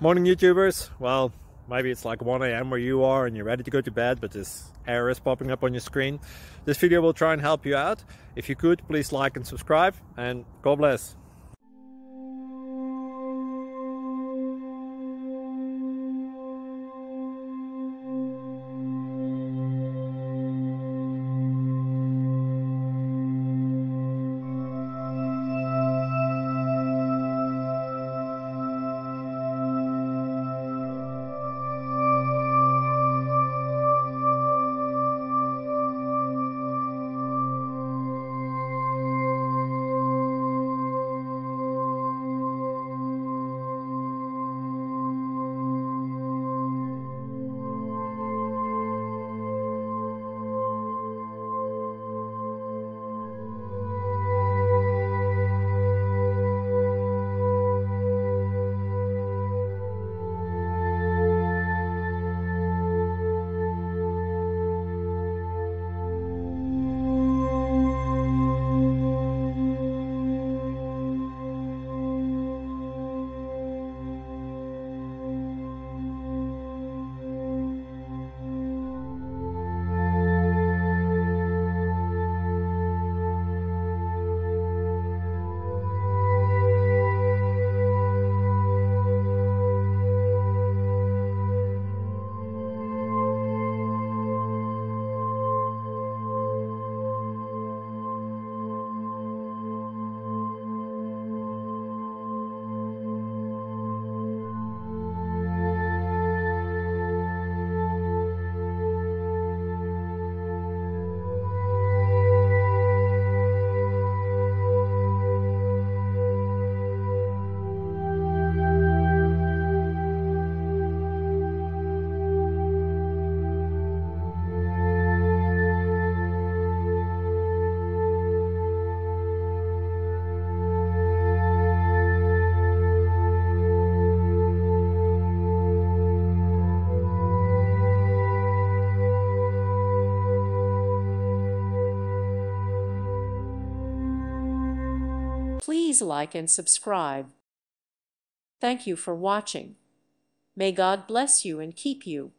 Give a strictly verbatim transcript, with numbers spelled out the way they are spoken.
Morning YouTubers. Well, maybe it's like one A M where you are and you're ready to go to bed, but this error is popping up on your screen. This video will try and help you out. If you could, please like and subscribe, and God bless. Please like and subscribe. Thank you for watching. May God bless you and keep you.